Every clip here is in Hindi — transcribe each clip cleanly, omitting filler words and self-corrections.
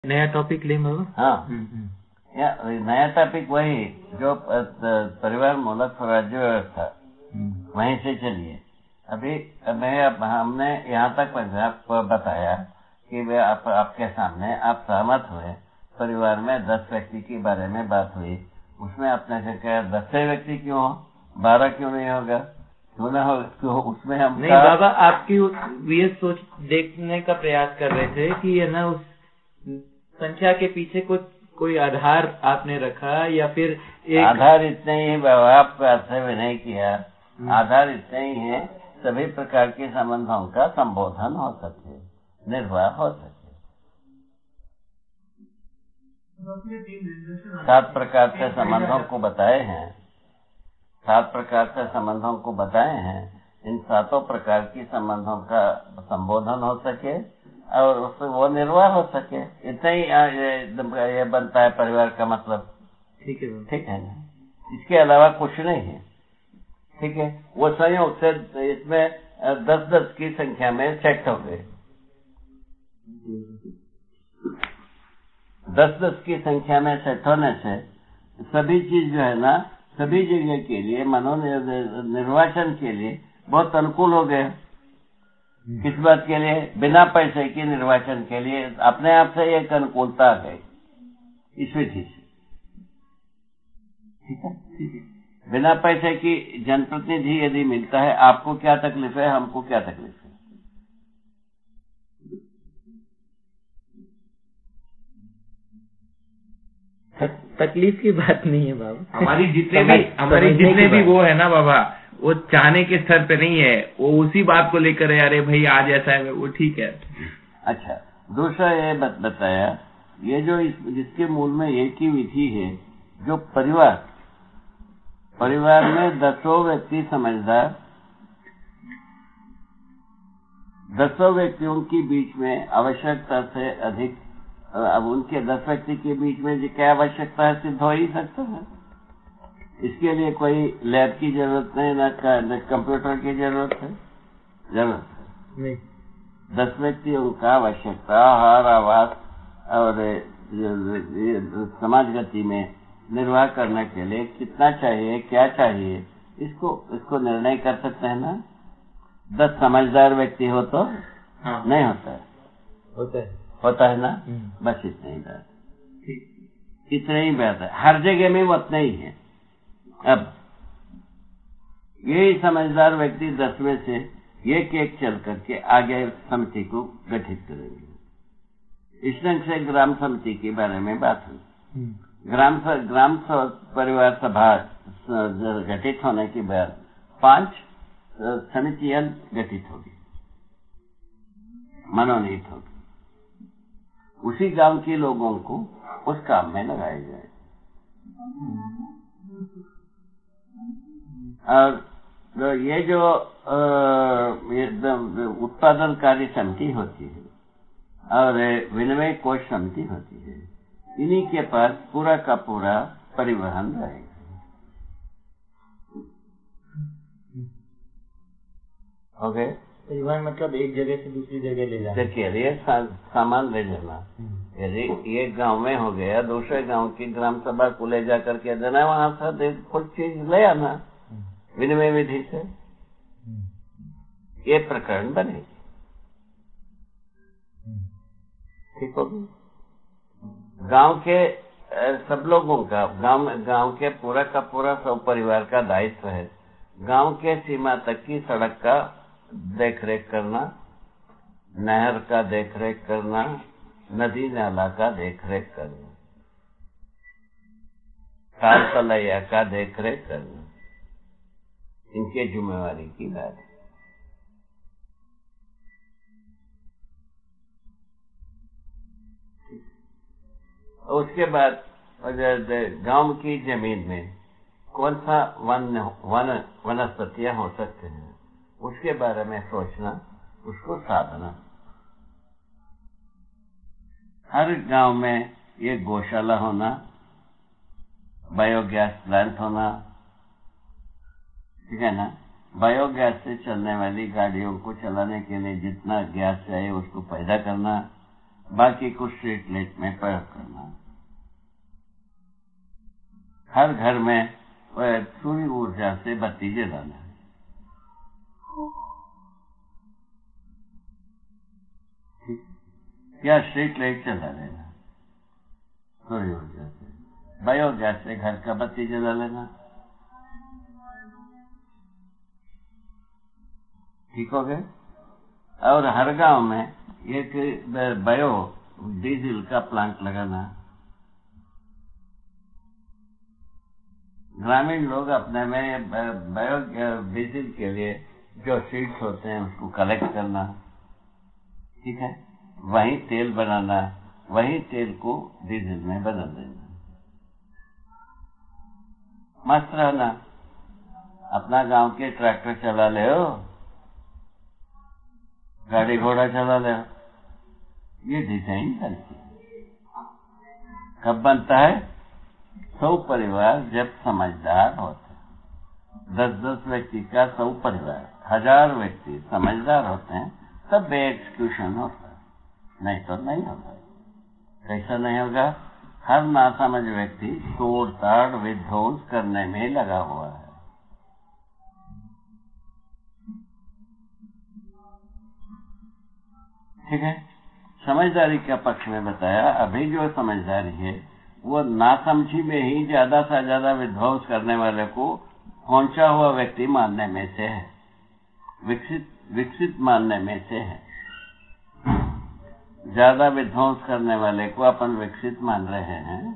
नया टॉपिक लें बाबा। हाँ, नया टॉपिक वही जो परिवार मूलक स्वराज्य व्यवस्था, वहीं से चलिए। अभी हमने यहाँ तक बताया कि वे आपके सामने आप सहमत हुए, परिवार में 10 व्यक्ति के बारे में बात हुई, उसमें आपने से कहा 10 व्यक्ति क्यों हो, 12 क्यों नहीं होगा, क्यों ना हो, क्यों उसमें हम नहीं बाबा, आपकी ये सोच देखने का प्रयास कर रहे थे कि है ना, उस संख्या के पीछे कोई आधार आपने रखा या फिर एक आधार इतने ही बाबा, आपको अर्थ भी नहीं किया। आधार इतने ही है, सभी प्रकार के संबंधों का संबोधन हो सके, निर्वाह हो सके। 7 प्रकार से संबंधों को बताए हैं, 7 प्रकार से संबंधों को बताए हैं। इन 7 प्रकार की संबंधों का संबोधन हो सके और उससे वो निर्वाह हो सके, इतना ही ये बनता है परिवार का मतलब। ठीक है, ठीक है ना, इसके अलावा कुछ नहीं है। ठीक है, वो संयोग से इसमें 10-10 की संख्या में सेट हो गए। 10-10 की संख्या में सेट होने से सभी चीज जो है ना, सभी जगह के लिए निर्वाचन के लिए बहुत अनुकूल हो गए। किस बात के लिए? बिना पैसे के निर्वाचन के लिए अपने आप से एक अनुकूलता आ गई इस विधि से। ठीक है, बिना पैसे की जनप्रतिनिधि यदि मिलता है, आपको क्या तकलीफ है, हमको क्या तकलीफ है? तकलीफ की बात नहीं है बाबा। हमारी जितने भी वो है ना बाबा, वो चाहने के स्तर पे नहीं है, वो उसी बात को लेकर है, अरे भाई आज ऐसा है, वो ठीक है। अच्छा, दूसरा ये बताया, ये जो जिसके मूल में एक ही विधि है, जो परिवार में 10 व्यक्ति समझदार, 10 व्यक्तियों के बीच में आवश्यकता से अधिक, अब उनके 10 व्यक्ति के बीच में क्या आवश्यकता है, सिद्ध हो ही सकता है। इसके लिए कोई लैब की जरूरत नहीं, न कंप्यूटर की जरूरत है, नहीं। 10 व्यक्तियों का आवश्यकता आहार, आवास और समाज गति में निर्वाह करने के लिए कितना चाहिए, क्या चाहिए, इसको निर्णय कर सकते हैं ना। 10 समझदार व्यक्ति हो तो नहीं होता है, होता है ना। बस इतना ही बात, इतना ही बात है, हर जगह में वो उतना ही है। अब यही समझदार व्यक्ति 10 में से एक चल करके आगे समिति को गठित करेंगे। इस ढंग से ग्राम समिति के बारे में बात हुई। ग्राम परिवार सभा गठित होने के बाद 5 समितियां गठित होगी, मनोनीत होगी। उसी गांव के लोगों को उस काम में लगाया जाए। और ये जो उत्पादनकारी समिति होती है और विनिमय कोष समिति होती है, इन्हीं के पास पूरा का पूरा परिवहन रहेगा। हो गए? परिवहन मतलब एक जगह से दूसरी जगह ले जाना। देखिए, सामान ले जाना, यदि एक गांव में हो गया, दूसरे गांव की ग्राम सभा को ले जाकर के देना, वहां से कुछ चीज ले आना विनिमय विधि से, ये प्रकरण बनेगी। ठीक होगी। गांव के सब लोगों का, गांव के पूरा का पूरा सब परिवार का दायित्व है गांव के सीमा तक की सड़क का देखरेख करना, नहर का देखरेख करना, नदी नाला का देखरेख करना, ताल तलैया का देखरेख करना, इनके जिम्मेवारी की बात है। उसके बाद गांव की जमीन में कौन सा वनस्पतियां हो सकते हैं, उसके बारे में सोचना, उसको साधना। हर गांव में एक गौशाला होना, बायोगैस प्लांट होना, ठीक है ना। बायोगैस से चलने वाली गाड़ियों को चलाने के लिए जितना गैस चाहिए उसको पैदा करना, बाकी को स्ट्रीट लाइट में प्रयोग करना। हर घर में सूर्य ऊर्जा से बत्ती जलाना। या स्ट्रीट लाइट चला लेना सूर्य ऊर्जा से। बायोगैस से घर का बत्ती जला लेना। ठीक हो गए। और हर गांव में एक बायो डीजल का प्लांट लगाना। ग्रामीण लोग अपने में बायो डीजल के लिए जो सीड्स होते हैं उसको कलेक्ट करना। ठीक है। वही तेल बनाना, वही तेल को डीजल में बदल देना। मस्त रहना। अपना गांव के ट्रैक्टर चला ले हो, गाड़ी घोड़ा चला ले हो। ये डिजाइन बनती है। कब बनता है? 100 परिवार जब समझदार होते हैं। 10-10 व्यक्ति का 100 परिवार, 1000 व्यक्ति समझदार होते हैं, तब बे एक्सक्यूशन होता है। नहीं तो नहीं होगा। कैसा नहीं होगा? हर नासमझ व्यक्ति तोड़ ताड़ विध्वंस करने में लगा हुआ है। ठीक है। समझदारी का पक्ष में बताया। अभी जो समझदारी है वो नासमझी में ही ज्यादा से ज्यादा विध्वंस करने वाले को पहुंचा हुआ व्यक्ति मानने में से है, विकसित मानने में से है। ज्यादा विध्वंस करने वाले को अपन विकसित मान रहे हैं।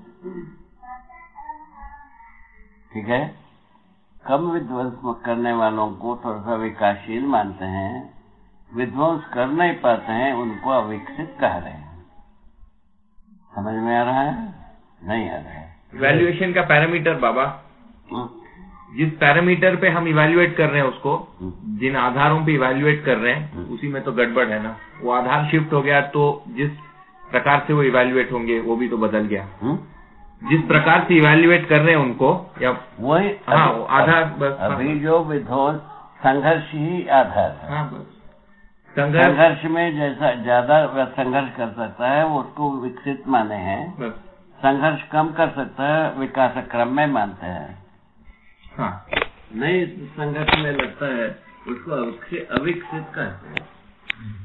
ठीक है। कम विध्वंस करने वालों को थोड़ा सा विकासशील मानते हैं। विध्वंस कर नहीं पाते हैं उनको अविकसित कह रहे हैं। समझ में आ रहा है? नहीं आ रहा है। इवैल्यूएशन का पैरामीटर बाबा, जिस पैरामीटर पे हम इवैल्यूएट कर रहे हैं उसको, जिन आधारों पे इवैल्यूएट कर रहे हैं उसी में तो गड़बड़ है ना। वो आधार शिफ्ट हो गया तो जिस प्रकार से वो इवैल्यूएट होंगे वो भी तो बदल गया। जिस प्रकार से इवैल्यूएट कर रहे हैं उनको, या वही आधार अभी जो विध्वंस संघर्ष ही आधार है। हाँ, बस संघर्ष में जैसा ज्यादा संघर्ष कर सकता है वो उसको विकसित माने हैं। संघर्ष कम कर सकता है विकास क्रम में मानते हैं। हाँ। नहीं संघर्ष में लगता है उसको अविकसित कहते हैं।